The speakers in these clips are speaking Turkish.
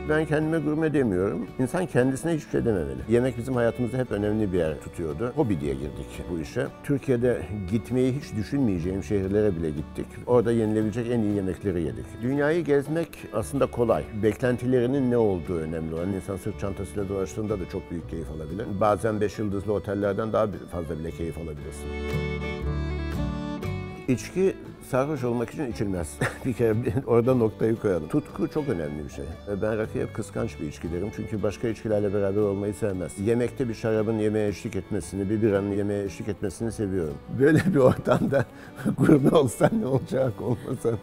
Ben kendime gurme demiyorum. İnsan kendisine hiçbir şey dememeli. Yemek bizim hayatımızda hep önemli bir yer tutuyordu. Hobi diye girdik bu işe. Türkiye'de gitmeyi hiç düşünmeyeceğim şehirlere bile gittik. Orada yenilebilecek en iyi yemekleri yedik. Dünyayı gezmek aslında kolay. Beklentilerinin ne olduğu önemli olan. İnsan sırt çantasıyla dolaştığında da çok büyük keyif alabilir. Bazen 5 yıldızlı otellerden daha fazla bile keyif alabilirsin. İçki sarhoş olmak için içilmez. Bir kere orada noktayı koyalım. Tutku çok önemli bir şey. Ben rakıya hep kıskanç bir içki derim. Çünkü başka içkilerle beraber olmayı sevmez. Yemekte bir şarabın yemeğe eşlik etmesini, bir biranın yemeğe eşlik etmesini seviyorum. Böyle bir ortamda gurme olsan ne olacak, olmasan.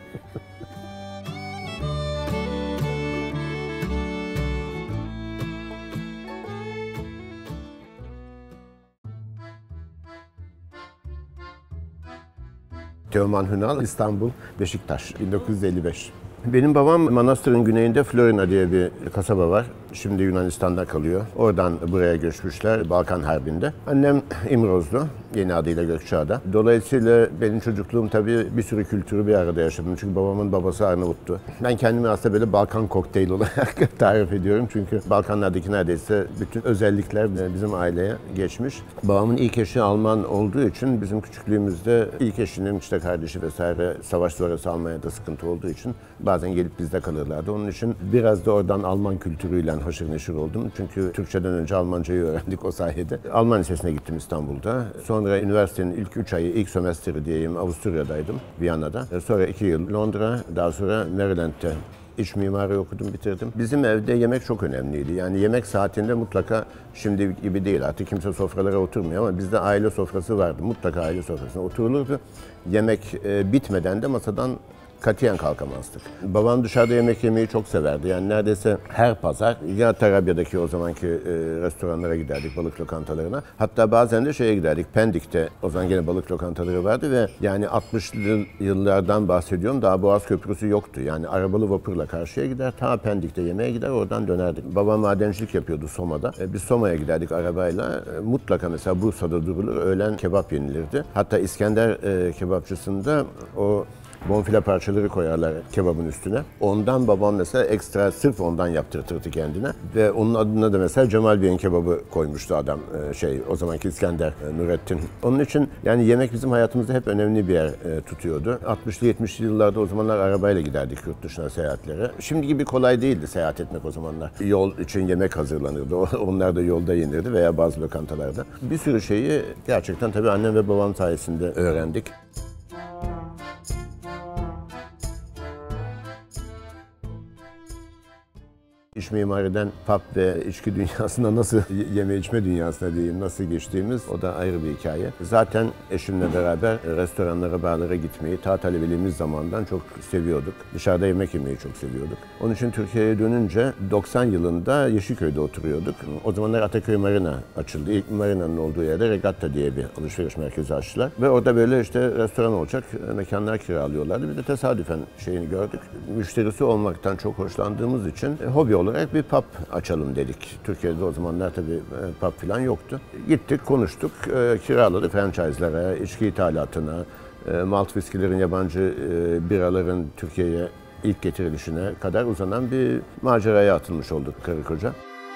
Teoman Hünal, İstanbul, Beşiktaş, 1955. Benim babam Manastır'ın güneyinde Florina diye bir kasaba var. Şimdi Yunanistan'da kalıyor. Oradan buraya göçmüşler Balkan Harbi'nde. Annem İmrozlu, yeni adıyla Gökçeada. Dolayısıyla benim çocukluğum tabii bir sürü kültürü bir arada yaşadım. Çünkü babamın babası Arnavut'tu. Ben kendimi aslında böyle Balkan kokteyli olarak tarif ediyorum. Çünkü Balkanlardaki neredeyse bütün özellikler bizim aileye geçmiş. Babamın ilk eşi Alman olduğu için bizim küçüklüğümüzde ilk eşinin işte kardeşi vesaire savaş sonrası Almanya'da sıkıntı olduğu için bazen gelip bizde kalırlardı. Onun için biraz da oradan Alman kültürüyle haşır neşir oldum. Çünkü Türkçeden önce Almancayı öğrendik o sayede. Alman Lisesi'ne gittim İstanbul'da. Sonra üniversitenin ilk 3 ayı, ilk sömestri diyeyim Avusturya'daydım, Viyana'da. Sonra 2 yıl Londra, daha sonra Maryland'te İç mimari okudum, bitirdim. Bizim evde yemek çok önemliydi. Yani yemek saatinde mutlaka, şimdi gibi değil artık kimse sofralara oturmuyor ama bizde aile sofrası vardı. Mutlaka aile sofrasına oturulurdu. Yemek bitmeden de masadan katiyen kalkamazdık. Babam dışarıda yemek yemeyi çok severdi. Yani neredeyse her pazar ya Tarabya'daki o zamanki restoranlara giderdik, balık lokantalarına. Hatta bazen de şeye giderdik, Pendik'te o zaman gene balık lokantaları vardı ve yani 60'lı yıllardan bahsediyorum, daha Boğaz Köprüsü yoktu. Yani arabalı vapurla karşıya gider, ta Pendik'te yemeğe gider, oradan dönerdik. Babam madencilik yapıyordu Soma'da. Biz Soma'ya giderdik arabayla. Mutlaka mesela Bursa'da durulur, öğlen kebap yenilirdi. Hatta İskender kebapçısında o bonfile parçaları koyarlar kebabın üstüne. Ondan babam mesela ekstra sırf ondan yaptırtırdı kendine. Ve onun adına da mesela Cemal Bey'in kebabı koymuştu adam. O zamanki İskender Nurettin. Onun için yani yemek bizim hayatımızda hep önemli bir yer tutuyordu. 60'lı 70'li yıllarda o zamanlar arabayla giderdik yurt dışına seyahatlere. Şimdi gibi kolay değildi seyahat etmek o zamanlar. Yol için yemek hazırlanırdı. Onlar da yolda yenirdi veya bazı lokantalarda. Bir sürü şeyi gerçekten tabii annem ve babam sayesinde öğrendik. İç mimariden pub ve içki dünyasına nasıl, yeme içme dünyasına diyeyim, nasıl geçtiğimiz o da ayrı bir hikaye. Zaten eşimle beraber restoranlara, barlara gitmeyi ta talebeliğimiz zamandan çok seviyorduk. Dışarıda yemek yemeyi çok seviyorduk. Onun için Türkiye'ye dönünce 90 yılında Yeşilköy'de oturuyorduk. O zamanlar Ataköy Marina açıldı. İlk marinanın olduğu yerde Regatta diye bir alışveriş merkezi açtılar. Ve orada böyle işte restoran olacak mekanlar kiralıyorlardı. Biz de tesadüfen şeyini gördük. Müşterisi olmaktan çok hoşlandığımız için hobi olarak bir pub açalım dedik. Türkiye'de o zamanlar tabii pub falan yoktu. Gittik, konuştuk, kiraladık franchise'lara, içki ithalatına, malt viskilerin, yabancı biraların Türkiye'ye ilk getirilişine kadar uzanan bir maceraya atılmış olduk karı koca.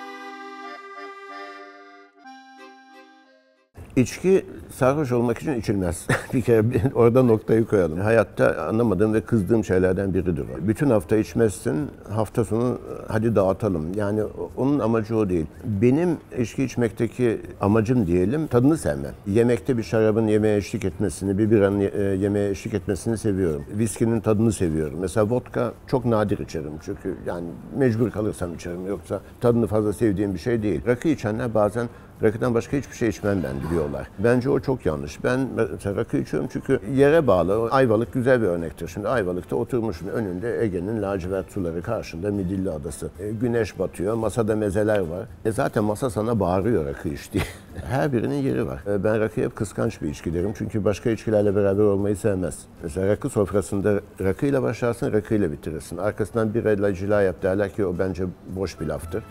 İçki sarhoş olmak için içilmez. Bir kere orada noktayı koyalım. Hayatta anlamadığım ve kızdığım şeylerden biridir o. Bütün hafta içmezsin, hafta sonu hadi dağıtalım. Yani onun amacı o değil. Benim içki içmekteki amacım diyelim, tadını sevmem. Yemekte bir şarabın yemeğe eşlik etmesini, bir biranın yemeğe eşlik etmesini seviyorum. Viskinin tadını seviyorum. Mesela vodka çok nadir içerim çünkü yani mecbur kalırsam içerim. Yoksa tadını fazla sevdiğim bir şey değil. Rakı içenler bazen rakıdan başka hiçbir şey içmem ben diyorlar. Bence o çok yanlış. Ben mesela rakı içiyorum çünkü yere bağlı. Ayvalık güzel bir örnektir. Şimdi Ayvalık'ta oturmuşum önünde Ege'nin lacivert suları, karşında Midilli Adası. Güneş batıyor, masada mezeler var. Zaten masa sana bağırıyor rakı iç diye. Her birinin yeri var. Ben rakıya hep kıskanç bir içki derim çünkü başka içkilerle beraber olmayı sevmez. Mesela rakı sofrasında rakıyla başlarsın, rakıyla bitirirsin. Arkasından birayla cila yap derler ki o bence boş bir laftır.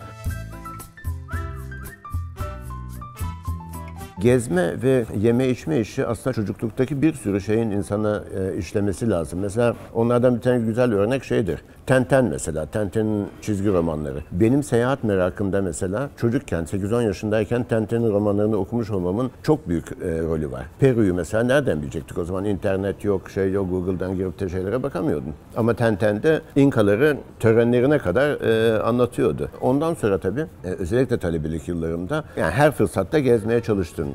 Gezme ve yeme içme işi aslında çocukluktaki bir sürü şeyin insana işlemesi lazım. Mesela onlardan bir tane güzel örnek şeydir. Tintin mesela, Tintin'in çizgi romanları. Benim seyahat merakımda mesela çocukken 8-10 yaşındayken Tintin'in romanlarını okumuş olmamın çok büyük rolü var. Peru'yu mesela nereden bilecektik? O zaman internet yok, şey yok, Google'dan girip de şeylere bakamıyordun. Ama Tintin'de İnkaları törenlerine kadar anlatıyordu. Ondan sonra tabii özellikle talebelik yıllarımda yani her fırsatta gezmeye çalıştım.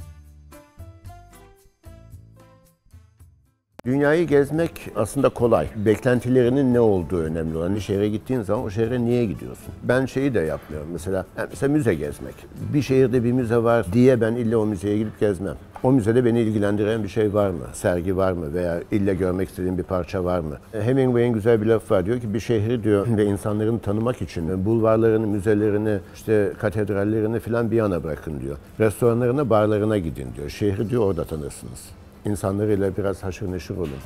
Dünyayı gezmek aslında kolay. Beklentilerinin ne olduğu önemli olan. Bir şehre gittiğin zaman o şehre niye gidiyorsun? Ben şeyi de yapmıyorum mesela. Mesela müze gezmek. Bir şehirde bir müze var diye ben illa o müzeye gidip gezmem. O müzede beni ilgilendiren bir şey var mı? Sergi var mı? Veya illa görmek istediğim bir parça var mı? Hemingway'in güzel bir lafı var. Diyor ki bir şehri diyor ve insanların tanımak için bulvarlarını, müzelerini, işte katedrallerini falan bir yana bırakın diyor. Restoranlarına, barlarına gidin diyor. Şehri diyor orada tanırsınız. İnsanlarıyla biraz haşır neşir olun.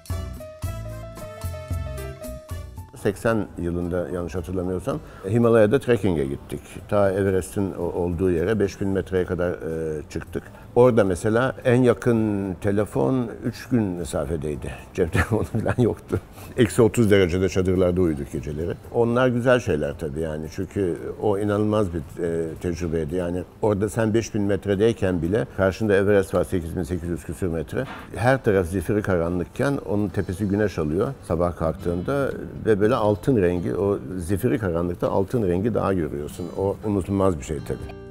80 yılında yanlış hatırlamıyorsam Himalaya'da trekking'e gittik. Ta Everest'in olduğu yere 5000 metreye kadar çıktık. Orada mesela en yakın telefon 3 gün mesafedeydi. Cep telefonu falan yoktu. Eksi 30 derecede çadırlarda uyuduk geceleri. Onlar güzel şeyler tabii yani. Çünkü o inanılmaz bir tecrübeydi. Yani orada sen 5000 metredeyken bile karşında Everest var 8800 küsür metre. Her taraf zifiri karanlıkken onun tepesi güneş alıyor sabah kalktığında ve böyle altın rengi, o zifiri karanlıkta altın rengi daha görüyorsun. O unutulmaz bir şey tabii.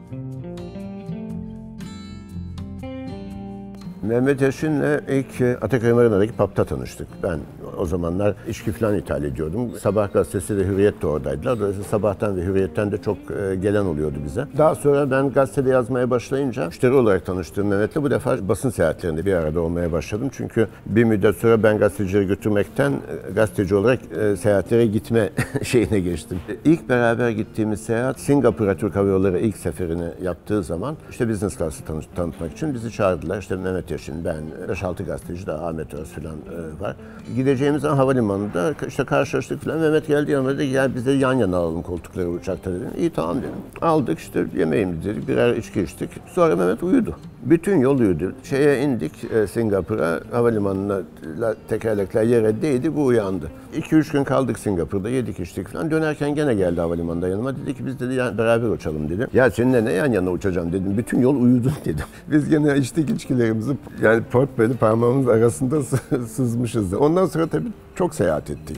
Mehmet Eşin'le ilk Ataköy Marina'daki pub'ta tanıştık. Ben o zamanlar içki falan ithal ediyordum. Sabah gazetesi ve Hürriyet de oradaydılar. Dolayısıyla Sabah'tan ve Hürriyet'ten de çok gelen oluyordu bize. Daha sonra ben gazetede yazmaya başlayınca müşteri olarak tanıştığım Mehmet'le bu defa basın seyahatlerinde bir arada olmaya başladım. Çünkü bir müddet sonra ben gazetecileri götürmekten gazeteci olarak seyahatlere gitme şeyine geçtim. İlk beraber gittiğimiz seyahat Singapur'a Türk Hava Yolları ilk seferini yaptığı zaman işte business class'ı tanıtmak için bizi çağırdılar. İşte Mehmet Yaşin, ben, 5-6 gazeteci daha Ahmet Öz falan var. Gideceğimiz zaman havalimanında işte karşılaştık falan. Mehmet geldi yanıma dedi gel biz de yan yana alalım koltukları uçakta dedi. İyi tamam dedim. Aldık işte yemeğimizi dedik, birer içki içtik. Sonra Mehmet uyudu. Bütün yol uyudu. Şeye indik Singapur'a, havalimanına tekerlekler yere değdi, bu uyandı. 2-3 gün kaldık Singapur'da, yedik içtik falan. Dönerken gene geldi havalimanında yanıma. Dedi ki biz dedi beraber uçalım dedi. Ya seninle ne yan yana uçacağım dedim. Bütün yol uyudun dedim. Biz gene içtik içkilerimizi yani portföyü parmağımız arasında sızmışız. Ondan sonra tabii çok seyahat ettik.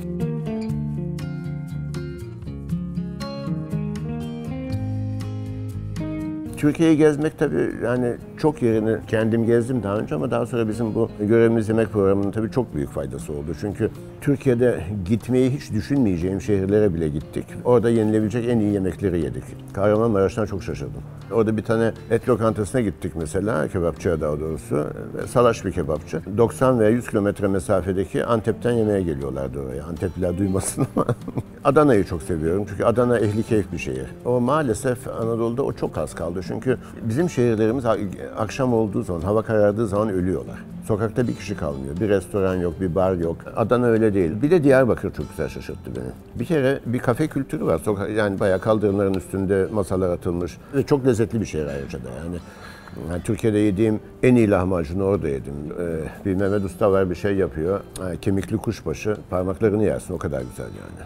Türkiye'yi gezmek tabii yani çok yerini kendim gezdim daha önce ama daha sonra bizim bu Görevimiz Yemek programının tabii çok büyük faydası oldu. Çünkü Türkiye'de gitmeyi hiç düşünmeyeceğim şehirlere bile gittik. Orada yenilebilecek en iyi yemekleri yedik. Kahramanmaraş'tan çok şaşırdım. Orada bir tane et lokantasına gittik mesela, kebapçıya daha doğrusu. Salaş bir kebapçı. 90 veya 100 kilometre mesafedeki Antep'ten yemeğe geliyorlardı oraya. Antepliler duymasın ama. Adana'yı çok seviyorum çünkü Adana ehli keyif bir şehir. O maalesef Anadolu'da o çok az kaldı. Çünkü bizim şehirlerimiz akşam olduğu zaman, hava karardığı zaman ölüyorlar. Sokakta bir kişi kalmıyor. Bir restoran yok, bir bar yok. Adana öyle değil. Bir de Diyarbakır çok güzel şaşırttı beni. Bir kere bir kafe kültürü var. Yani bayağı kaldırımların üstünde masalar atılmış. Ve çok lezzetli bir şehir ayrıca da yani. Türkiye'de yediğim en iyi lahmacunu orada yedim. Bir Mehmet Usta var bir şey yapıyor. Kemikli kuşbaşı. Parmaklarını yersin o kadar güzel yani.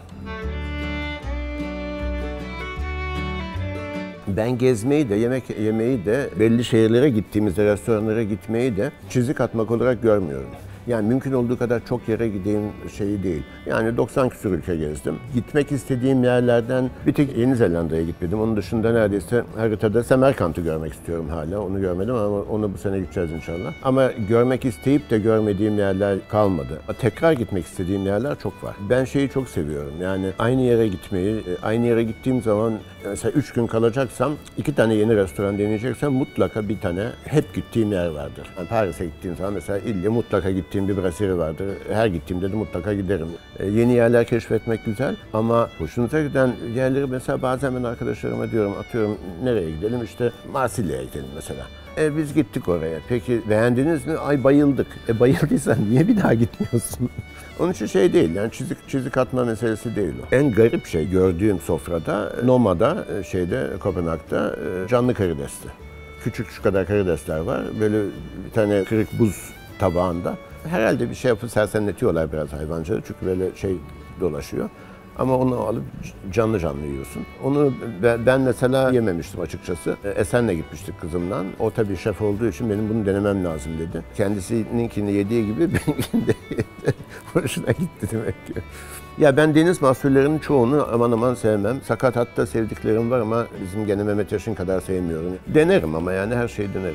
Ben gezmeyi de, yemek yemeyi de, belli şehirlere gittiğimizde, restoranlara gitmeyi de çizik atmak olarak görmüyorum. Yani mümkün olduğu kadar çok yere gideyim şeyi değil. Yani 90 küsur ülke gezdim. Gitmek istediğim yerlerden bir tek Yeni Zelanda'ya gitmedim. Onun dışında neredeyse haritada Semerkant'ı görmek istiyorum hala. Onu görmedim ama onu bu sene gideceğiz inşallah. Ama görmek isteyip de görmediğim yerler kalmadı. Tekrar gitmek istediğim yerler çok var. Ben şeyi çok seviyorum. Yani aynı yere gitmeyi, aynı yere gittiğim zaman mesela 3 gün kalacaksam 2 tane yeni restoran deneyeceksem mutlaka bir tane hep gittiğim yer vardır. Yani Paris'e gittiğim zaman mesela illa mutlaka gittiğim bir brasserie vardır. Her gittiğimde de mutlaka giderim. Yeni yerler keşfetmek güzel ama hoşunuza giden yerleri mesela bazen ben arkadaşlarıma diyorum atıyorum nereye gidelim işte Marsilya'ya gidelim mesela. Biz gittik oraya. Peki beğendiniz mi? Ay bayıldık. Bayıldıysan niye bir daha gitmiyorsun? Onun için şey değil yani çizik atma meselesi değil o. En garip şey gördüğüm sofrada Noma'da Kopenhag'da canlı karidesti. Küçük şu kadar karidesler var. Böyle bir tane kırık buz tabağında. Herhalde bir şey yapıp sersemletiyorlar biraz hayvancılığı çünkü böyle dolaşıyor. Ama onu alıp canlı canlı yiyorsun. Onu ben mesela yememiştim açıkçası. Esen'le gitmiştik kızımla. O tabii şef olduğu için benim bunu denemem lazım dedi. Kendisininkini yediği gibi benimkini de yedi. Hoşuna gitti demek ki. Ya ben deniz mahsullerinin çoğunu aman aman sevmem. Sakat hatta sevdiklerim var ama bizim gene Mehmet Yaşın kadar sevmiyorum. Denerim ama yani her şeyi denerim.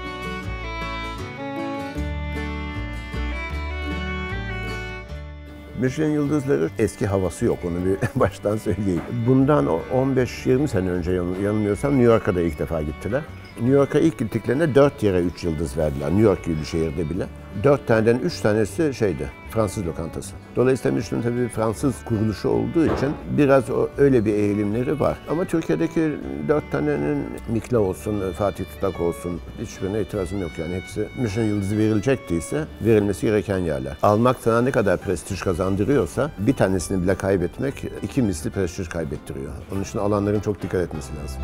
Michelin yıldızları eski havası yok, onu bir baştan söyleyeyim. Bundan 15-20 sene önce yanılmıyorsam New York'a da ilk defa gittiler. New York'a ilk gittiklerinde 4 yere 3 yıldız verdiler. New York gibi bir şehirde bile. 4 taneden 3 tanesi Fransız lokantası. Dolayısıyla Michelin tabii Fransız kuruluşu olduğu için biraz öyle bir eğilimleri var. Ama Türkiye'deki 4 tanenin Mikla olsun, Fatih Tutak olsun hiçbirine itirazım yok yani. Hepsi Michelin yıldızı verilecekse verilmesi gereken yerler. Almak sana ne kadar prestij kazandırıyorsa bir tanesini bile kaybetmek 2 misli prestij kaybettiriyor. Onun için alanların çok dikkat etmesi lazım.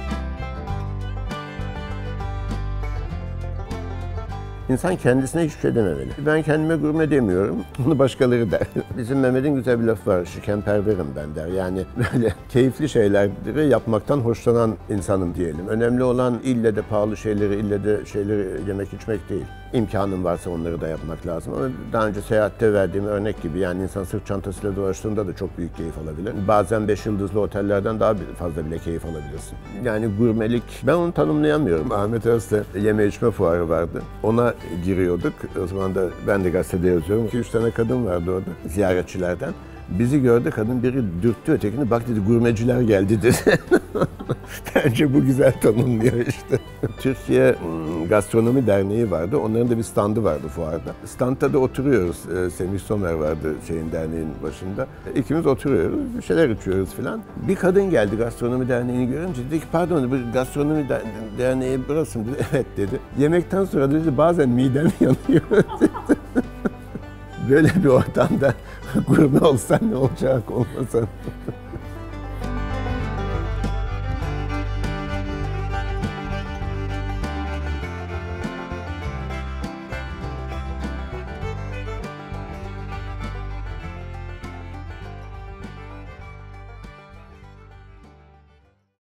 İnsan kendisine hiçbir şey dememeli. Ben kendime gurme demiyorum, bunu başkaları der. Bizim Mehmet'in güzel bir lafı var, şikenperverim ben der. Yani böyle keyifli şeyleri yapmaktan hoşlanan insanım diyelim. Önemli olan ille de pahalı şeyleri, ille de şeyleri yemek içmek değil. İmkanın varsa onları da yapmak lazım ama daha önce seyahatte verdiğim örnek gibi yani insan sırt çantasıyla dolaştığında da çok büyük keyif alabilir. Bazen 5 yıldızlı otellerden daha fazla bile keyif alabilirsin. Yani gurmelik, ben onu tanımlayamıyorum. Ahmet Öz'de yeme içme fuarı vardı. Ona giriyorduk. O zaman da ben de gazetede yazıyorum. 2-3 tane kadın vardı orada ziyaretçilerden. Bizi gördü, kadın biri dürttü ötekini, bak dedi gurmeciler geldi dedi. Bence bu güzel tanımlıyor işte. Türkiye Gastronomi Derneği vardı, onların da bir standı vardı fuarda. Standta da oturuyoruz, Semih Somer vardı derneğin başında. İkimiz oturuyoruz, bir şeyler içiyoruz falan. Bir kadın geldi Gastronomi Derneği'ni görünce dedi ki pardon bu Gastronomi Derneği burası mı dedi. Evet dedi. Yemekten sonra dedi bazen midem yanıyor dedi. Böyle bir ortamda gurme olsan ne olacak olmasan.